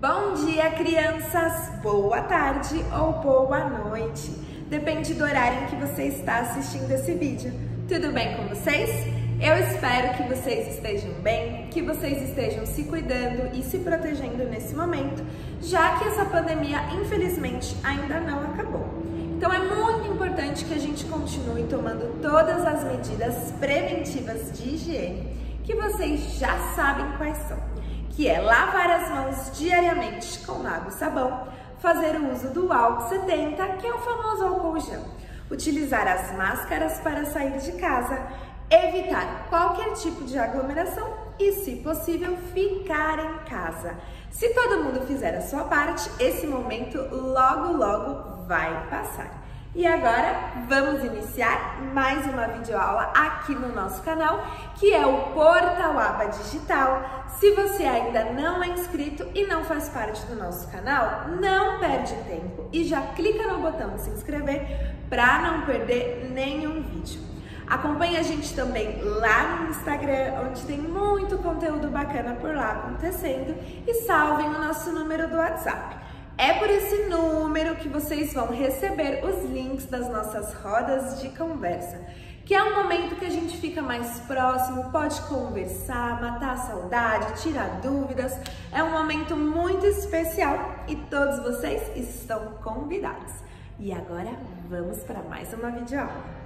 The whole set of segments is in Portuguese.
Bom dia, crianças! Boa tarde ou boa noite. Depende do horário em que você está assistindo esse vídeo. Tudo bem com vocês? Eu espero que vocês estejam bem, que vocês estejam se cuidando e se protegendo nesse momento, já que essa pandemia, infelizmente, ainda não acabou. Então é muito importante que a gente continue tomando todas as medidas preventivas de higiene, que vocês já sabem quais são, que é lavar as mãos diariamente com água e sabão, fazer o uso do álcool 70, que é o famoso álcool gel, utilizar as máscaras para sair de casa, evitar qualquer tipo de aglomeração e, se possível, ficar em casa. Se todo mundo fizer a sua parte, esse momento logo vai passar. E agora vamos iniciar mais uma videoaula aqui no nosso canal, que é o Portal Aba Digital. Se você ainda não é inscrito e não faz parte do nosso canal, não perde tempo e já clica no botão se inscrever para não perder nenhum vídeo. Acompanhe a gente também lá no Instagram, onde tem muito conteúdo bacana por lá acontecendo, e salvem o nosso número do WhatsApp. É por esse número que vocês vão receber os links das nossas rodas de conversa, que é um momento que a gente fica mais próximo, pode conversar, matar a saudade, tirar dúvidas. É um momento muito especial e todos vocês estão convidados. E agora vamos para mais uma videoaula.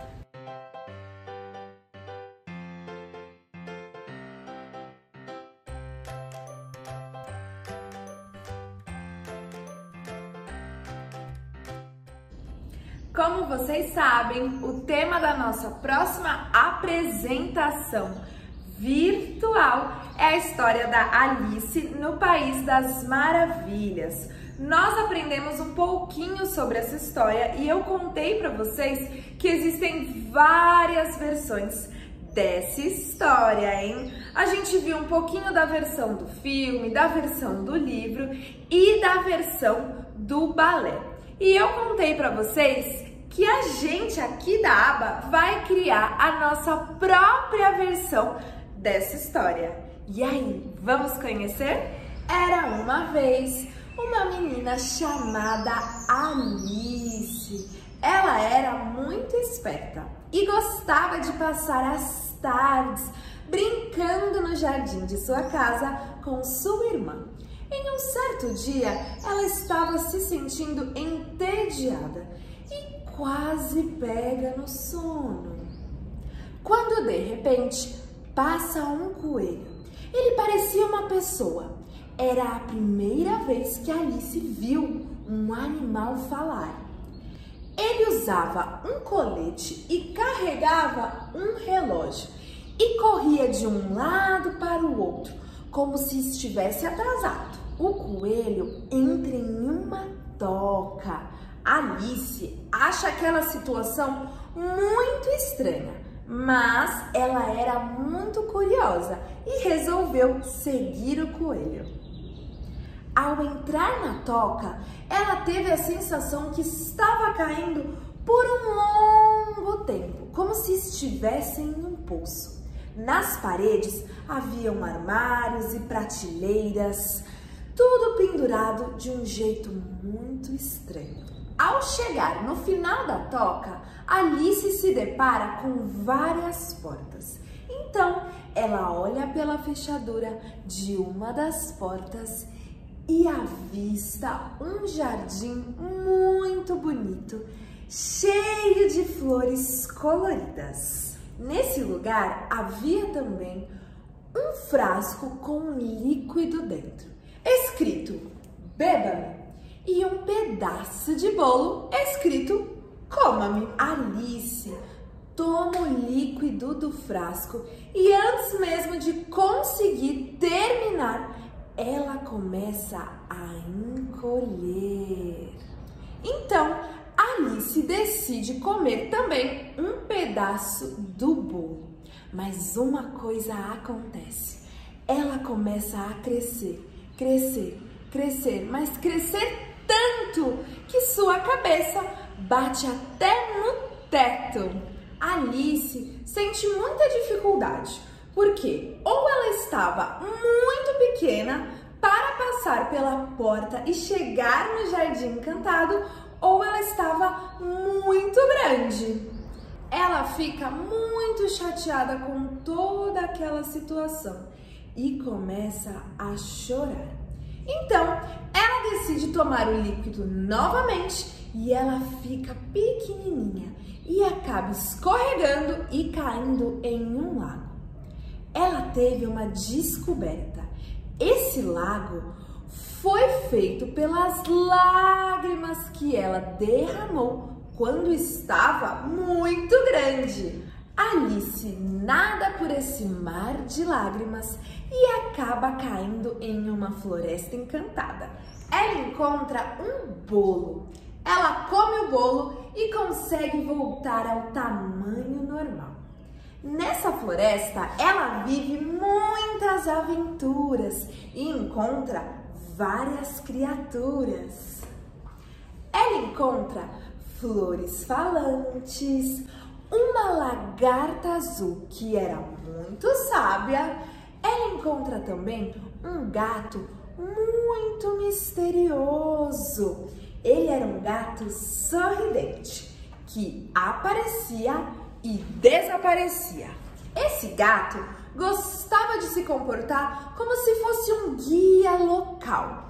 Como vocês sabem, o tema da nossa próxima apresentação virtual é a história da Alice no País das Maravilhas. Nós aprendemos um pouquinho sobre essa história e eu contei para vocês que existem várias versões dessa história, hein? A gente viu um pouquinho da versão do filme, da versão do livro e da versão do balé. E eu contei para vocês que a gente aqui da aba vai criar a nossa própria versão dessa história. E aí, vamos conhecer? Era uma vez uma menina chamada Alice. Ela era muito esperta e gostava de passar as tardes brincando no jardim de sua casa com sua irmã. Em um certo dia, ela estava se sentindo entediada e quase pega no sono, quando de repente passa um coelho. Ele parecia uma pessoa. Era a primeira vez que Alice viu um animal falar. Ele usava um colete e carregava um relógio e corria de um lado para o outro, como se estivesse atrasado. O coelho entra em uma toca. Alice acha aquela situação muito estranha, mas ela era muito curiosa e resolveu seguir o coelho. Ao entrar na toca, ela teve a sensação que estava caindo por um longo tempo, como se estivesse em um poço. Nas paredes haviam armários e prateleiras, tudo pendurado de um jeito muito estranho. Ao chegar no final da toca, Alice se depara com várias portas. Então, ela olha pela fechadura de uma das portas e avista um jardim muito bonito, cheio de flores coloridas. Nesse lugar havia também um frasco com um líquido dentro, escrito "Beba-me", e um pedaço de bolo escrito "Coma-me". Alice toma o líquido do frasco e antes mesmo de conseguir terminar, ela começa a encolher. Então, Alice decide comer também um pedaço do bolo. Mas uma coisa acontece. Ela começa a crescer, mas crescer tanto que sua cabeça bate até no teto. Alice sente muita dificuldade, porque ou ela estava muito pequena para passar pela porta e chegar no Jardim Encantado, ou ela estava muito grande. Ela fica muito chateada com toda aquela situação e começa a chorar. Então, ela decide tomar o líquido novamente e ela fica pequenininha e acaba escorregando e caindo em um lago. Ela teve uma descoberta. Esse lago foi feito pelas lágrimas que ela derramou quando estava muito grande. Alice nada por esse mar de lágrimas e acaba caindo em uma floresta encantada. Ela encontra um bolo. Ela come o bolo e consegue voltar ao tamanho normal. Nessa floresta, ela vive muitas aventuras e encontra várias criaturas. Ela encontra flores falantes, uma lagarta azul que era muito sábia. Ela encontra também um gato muito misterioso. Ele era um gato sorridente que aparecia e desaparecia. Esse gato gostava de se comportar como se fosse um guia local.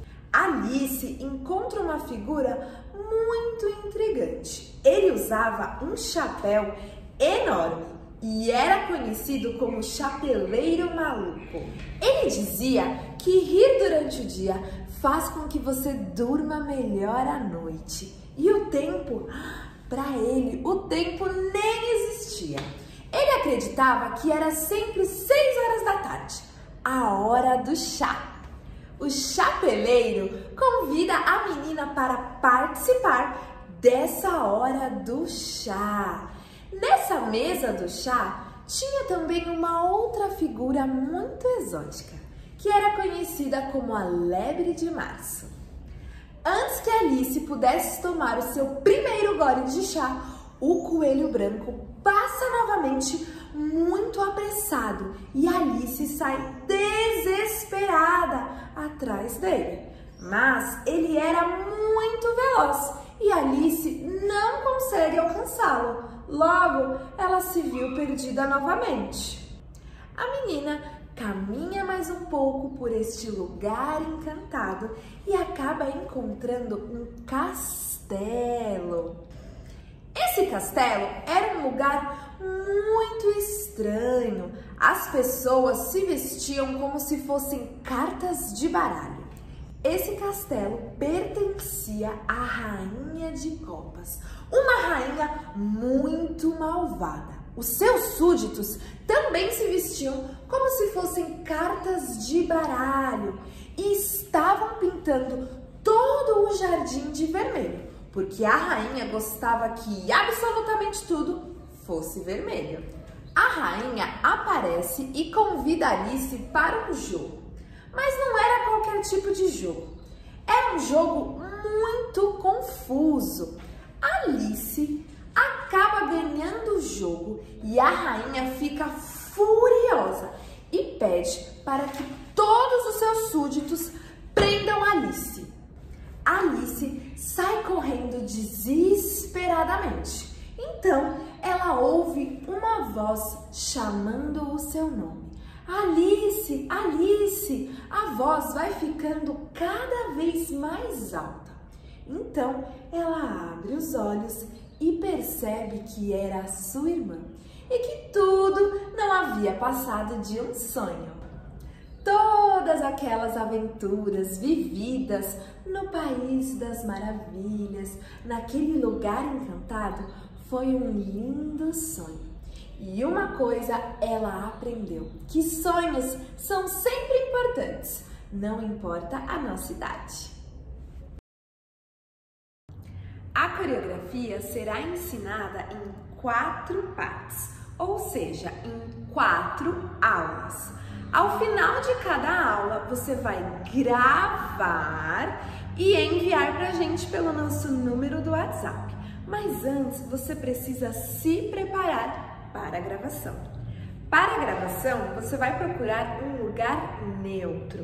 Alice encontra uma figura muito intrigante. Ele usava um chapéu enorme e era conhecido como Chapeleiro Maluco. Ele dizia que rir durante o dia faz com que você durma melhor à noite. E o tempo, para ele, o tempo nem existia. Ele acreditava que era sempre 6 horas da tarde, a hora do chá. O chapeleiro convida a menina para participar dessa hora do chá. Nessa mesa do chá tinha também uma outra figura muito exótica, que era conhecida como a Lebre de Março. Antes que Alice pudesse tomar o seu primeiro gole de chá, o coelho branco passa novamente muito apressado e Alice sai desesperada atrás dele. Mas ele era muito veloz e Alice não consegue alcançá-lo. Logo, ela se viu perdida novamente. A menina caminha mais um pouco por este lugar encantado e acaba encontrando um castelo. Esse castelo era um lugar muito estranho. As pessoas se vestiam como se fossem cartas de baralho. Esse castelo pertencia à Rainha de Copas, uma rainha muito malvada. Os seus súditos também se vestiam como se fossem cartas de baralho e estavam pintando todo o jardim de vermelho, porque a rainha gostava que absolutamente tudo fosse vermelho. A rainha aparece e convida Alice para um jogo, mas não era qualquer tipo de jogo. Era um jogo muito confuso. Alice acaba ganhando o jogo e a rainha fica furiosa e pede para que todos os seus súditos prendam Alice. Alice sai correndo desesperadamente. Então, ela ouve uma voz chamando o seu nome. Alice, Alice! A voz vai ficando cada vez mais alta. Então, ela abre os olhos e percebe que era a sua irmã e que tudo não havia passado de um sonho. Todas aquelas aventuras vividas no País das Maravilhas, naquele lugar encantado, foi um lindo sonho. E uma coisa ela aprendeu, que sonhos são sempre importantes, não importa a nossa idade. A coreografia será ensinada em 4 partes, ou seja, em 4 aulas. Ao final de cada aula, você vai gravar e enviar pra gente pelo nosso número do WhatsApp. Mas antes, você precisa se preparar para a gravação. Para a gravação, você vai procurar um lugar neutro,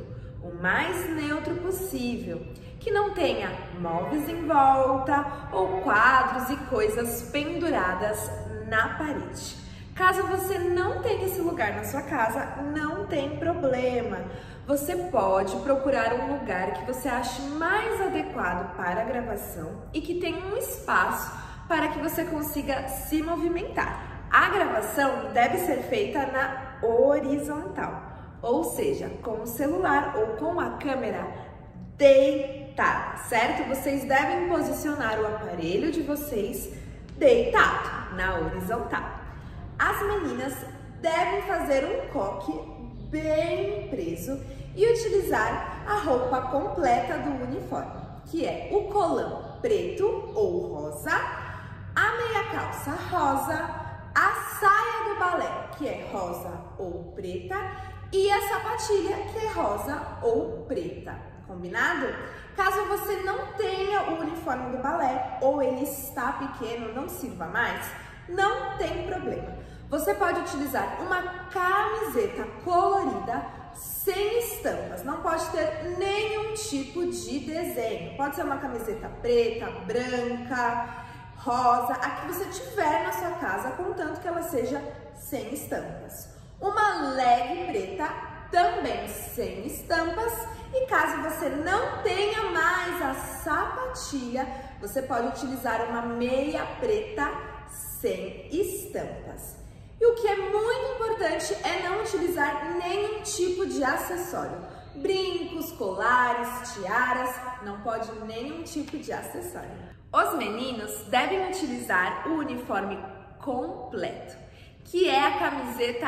o mais neutro possível, que não tenha móveis em volta ou quadros e coisas penduradas na parede. Caso você não tenha esse lugar na sua casa, não tem problema. Você pode procurar um lugar que você ache mais adequado para a gravação e que tenha um espaço para que você consiga se movimentar. A gravação deve ser feita na horizontal, ou seja, com o celular ou com a câmera deitada, certo? Vocês devem posicionar o aparelho de vocês deitado na horizontal. As meninas devem fazer um coque bem preso e utilizar a roupa completa do uniforme, que é o colã preto ou rosa, a meia calça rosa, a saia do balé, que é rosa ou preta, e a sapatilha, que é rosa ou preta. Combinado? Caso você não tenha o uniforme do balé ou ele está pequeno, não sirva mais, não tem problema. Você pode utilizar uma camiseta colorida sem estampas, não pode ter nenhum tipo de desenho. Pode ser uma camiseta preta, branca, rosa, a que você tiver na sua casa, contanto que ela seja sem estampas. Uma leg preta, também sem estampas. E caso você não tenha mais a sapatilha, você pode utilizar uma meia preta sem estampas. E o que é muito importante é não utilizar nenhum tipo de acessório. Brincos, colares, tiaras, não pode nenhum tipo de acessório. Os meninos devem utilizar o uniforme completo, que é a camiseta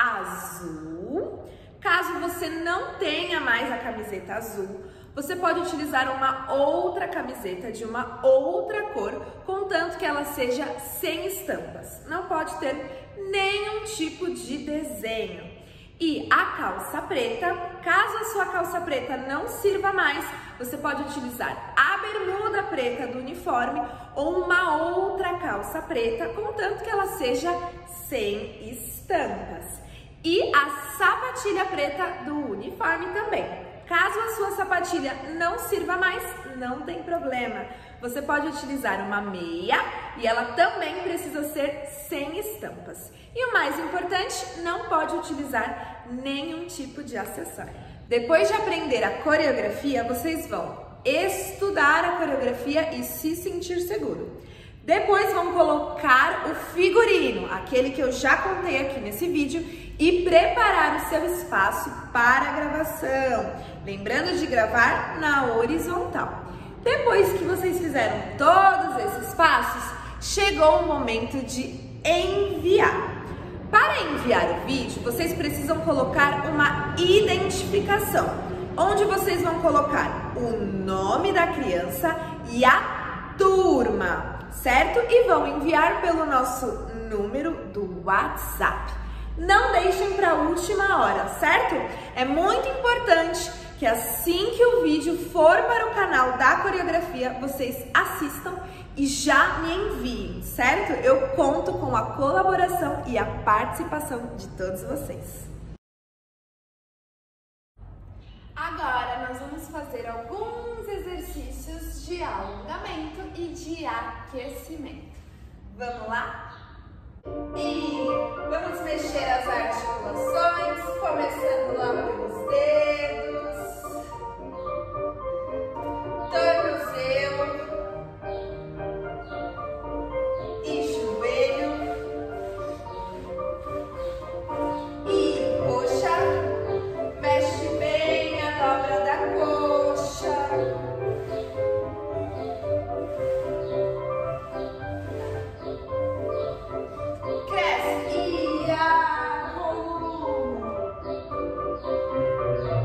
azul. Caso você não tenha mais a camiseta azul, você pode utilizar uma outra camiseta de uma outra cor, contanto que ela seja sem estampas. Não pode ter nenhum tipo de desenho. E a calça preta, caso a sua calça preta não sirva mais, você pode utilizar a bermuda preta do uniforme ou uma outra calça preta, contanto que ela seja sem estampas. E a sapatilha preta do uniforme também. Caso a sua sapatilha não sirva mais, não tem problema. Você pode utilizar uma meia e ela também precisa ser sem estampas. E o mais importante, não pode utilizar nenhum tipo de acessório. Depois de aprender a coreografia, vocês vão estudar a coreografia e se sentir seguro. Depois vão colocar o figurino, aquele que eu já contei aqui nesse vídeo, e preparar o seu espaço para a gravação. Lembrando de gravar na horizontal. Depois que vocês fizeram todos esses passos, chegou o momento de enviar. Para enviar o vídeo, vocês precisam colocar uma identificação, onde vocês vão colocar o nome da criança e a turma, certo? E vão enviar pelo nosso número do WhatsApp. Não deixem para a última hora, certo? É muito importante que assim que o vídeo for para o canal da coreografia, vocês assistam e já me enviem, certo? Eu conto com a colaboração e a participação de todos vocês. Agora nós vamos fazer alguns exercícios de alongamento e de aquecimento. Vamos lá? E vamos mexer as articulações, começando lá pelos dedos, tornozelo e joelho e coxa. Mexe bem a dobra da coxa. Cresce e a coluna.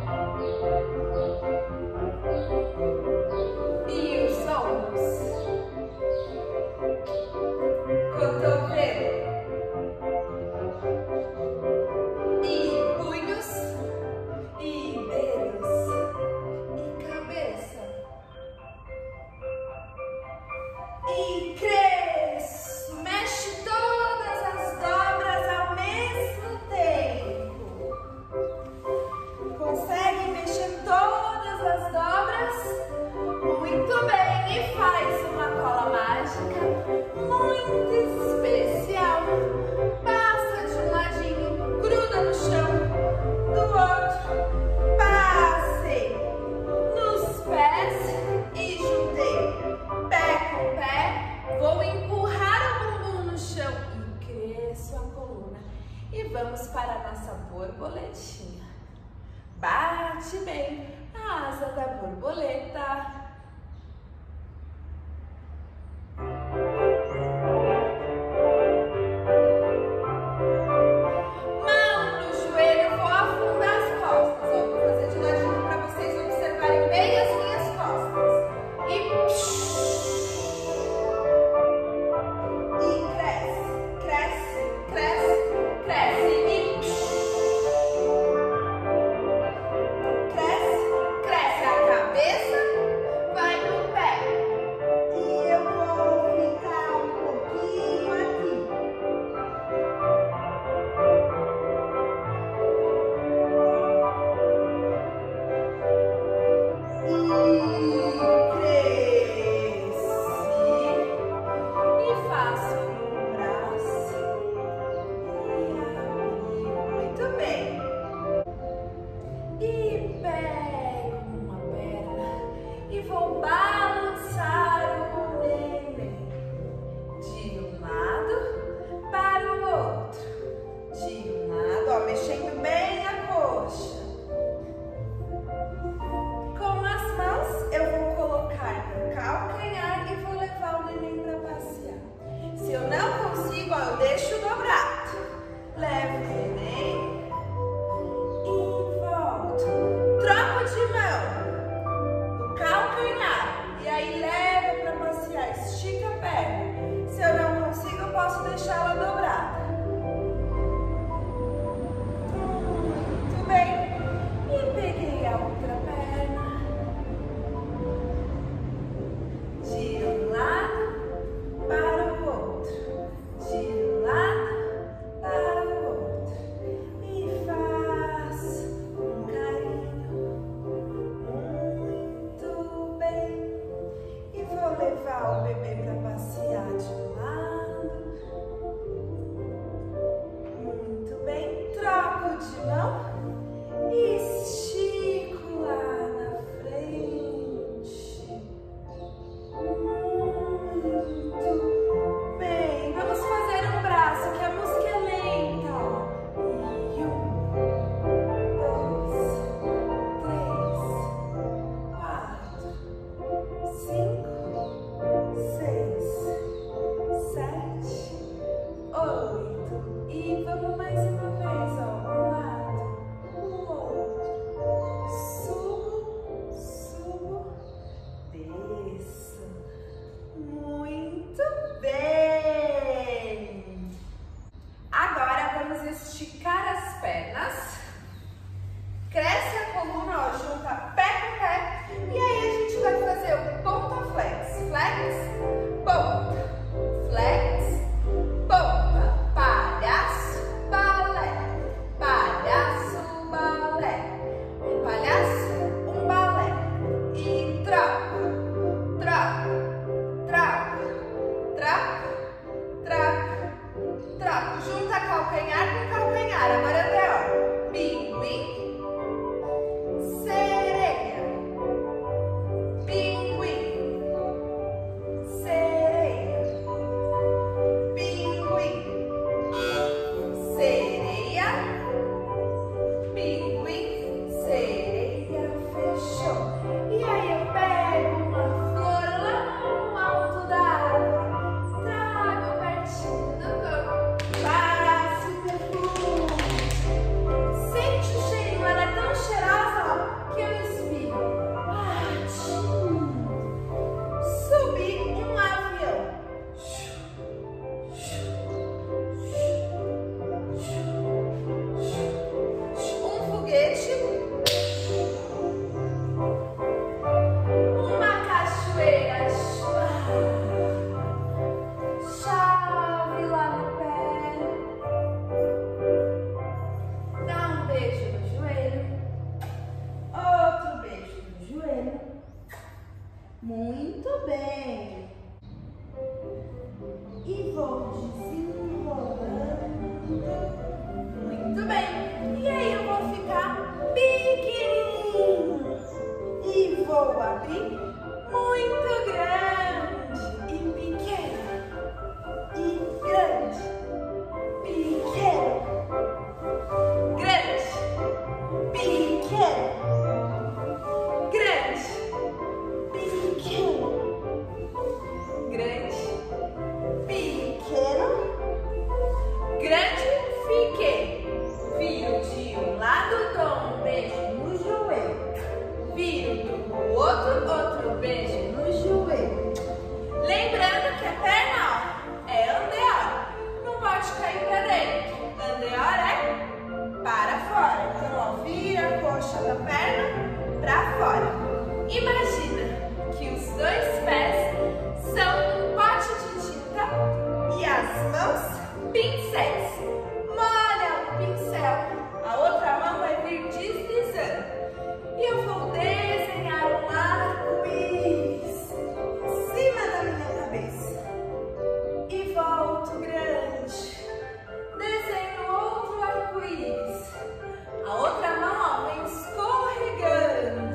Muito bem. E vou desenrolando. Muito bem. E aí eu vou ficar pequenininho. E vou abrir muito grande. E pequeno. E grande. Pequeno. Grande. Pequeno. Grande. Pequeno. Grande. Pequeno. Grande. Fiquei. Viro de um lado, dou um beijo no joelho. Viro do outro beijo no joelho. Lembrando que a perna, ó, é andeora. Não pode cair pra dentro. Andeora é para fora. Então, ó, vira a coxa da perna pra fora. Imagina que os dois pés são um pote de tinta e as mãos pincéis. Molha o pincel. A outra mão vai vir deslizando. E eu vou desenhar um arco-íris em cima da minha cabeça. E volto grande. Desenho outro arco-íris. A outra mão, ó, vem escorregando.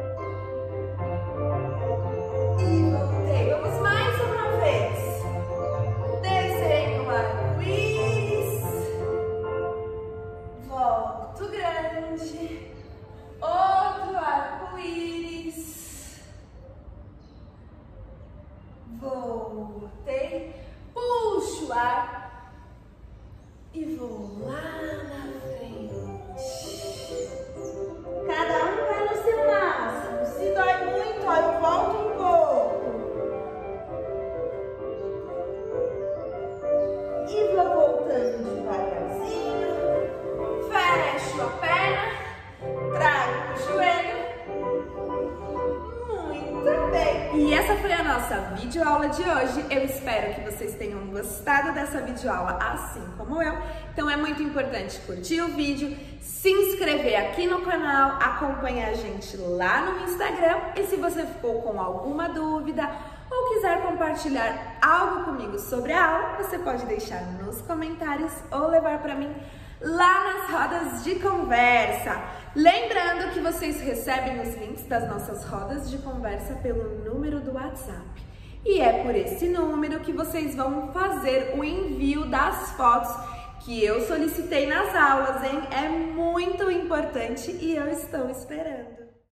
E voltei. Vamos mais uma vez. Desenho um arco-íris. Volto grande. Outro arco-íris. Voltei. Puxo o ar. E vou lá na frente. Cada um vai no seu máximo. Se dói muito, ó, eu volto um pouco. E vou voltando devagarzinho. Fecho a perna. Trago o joelho. Muito bem. E essa foi a nossa videoaula de hoje. Eu espero que vocês tenham gostado dessa videoaula, assim como eu. Então é muito importante curtir o vídeo, se inscrever aqui no canal, acompanhar a gente lá no Instagram. E se você ficou com alguma dúvida ou quiser compartilhar algo comigo sobre a aula, você pode deixar nos comentários ou levar para mim lá nas rodas de conversa. Lembrando que vocês recebem os links das nossas rodas de conversa pelo número do WhatsApp. E é por esse número que vocês vão fazer o envio das fotos que eu solicitei nas aulas, hein? É muito importante e eu estou esperando.